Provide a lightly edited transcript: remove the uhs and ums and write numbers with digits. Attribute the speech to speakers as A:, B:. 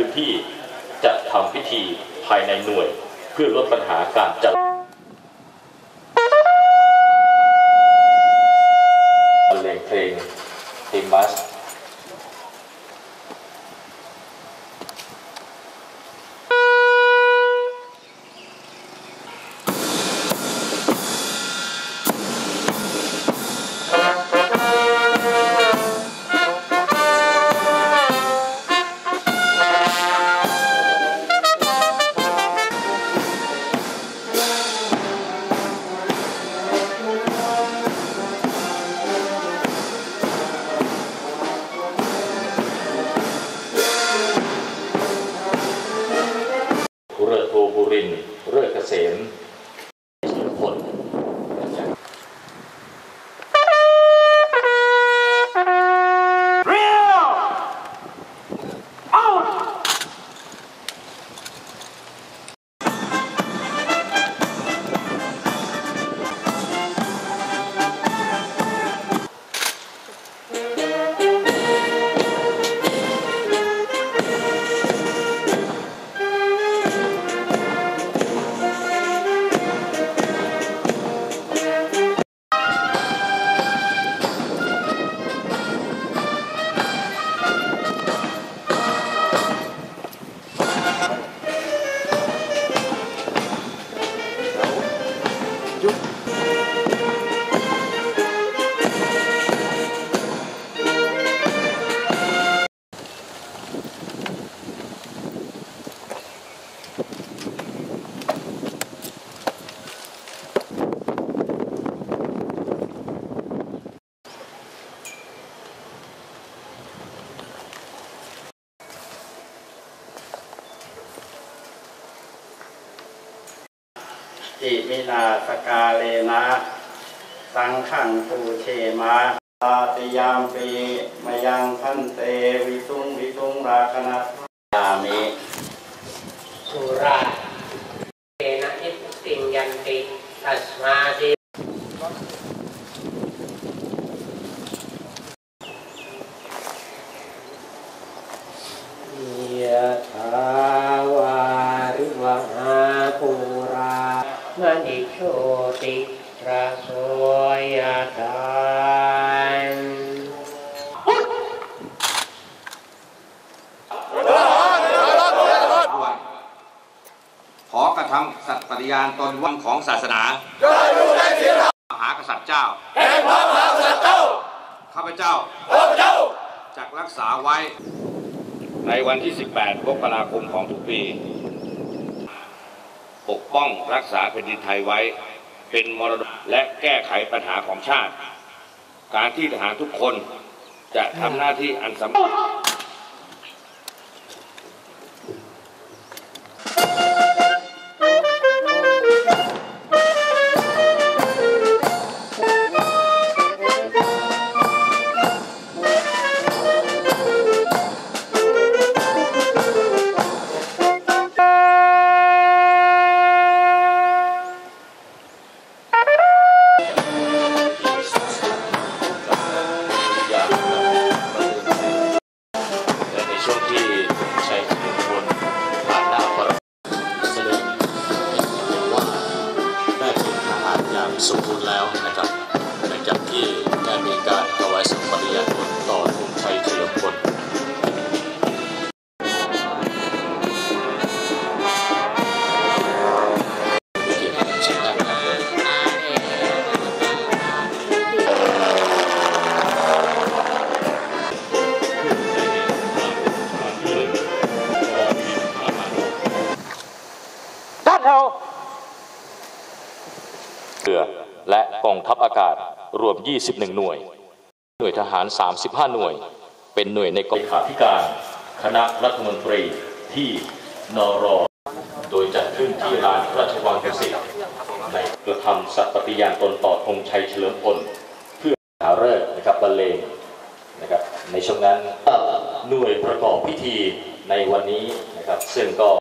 A: พื้นที่จะทำพิธีภายในหน่วยเพื่อลดปัญหาการจัดบรรเลงเพลงมัสเรือโทบุรินทร์เรือเกษมผล
B: อิมินาสกาเลนะสังขังปูเชมะปาติยามปีมายังพันเตวิสุงราคณะยามิ
C: สุราเตนะอิติงยันติตัสมาติยะถาวาริวหาปุรามณิโชติราโสยถาน
D: ขอกระทำสัตย์ปฏิญาณตนวังของศาสนามหากษัตริย์เจ้าข้าพเจ้าจักรักษาไว้ในวันที่ 18 มกราคมของทุกปีปกป้องรักษาแผ่นดินไทยไว้เป็นมรดกและแก้ไขปัญหาของชาติการที่ทหารทุกคนจะทำหน้าที่อันสำคัญ
A: สมบูรณ์แล้วนะครับหลังจากที่ได้มีการถวายสัตย์ปฏิญาณตนต่อธงชัยเฉลิมพลเรือและกองทัพอากาศรวม21หน่วยทหาร35หน่วยเป็นหน่วยในกองเลขาธิการคณะรัฐมนตรีที่นร.โดยจัดขึ้นที่ลานพระราชวังดุสิตในกระทำสัตย์ปฏิญาณตนต่อธงชัยเฉลิมพลเพื่อหาฤกษ์นะครับบรรเลงนะครับในช่วงนั้นหน่วยประกอบพิธีในวันนี้นะครับซึ่งก็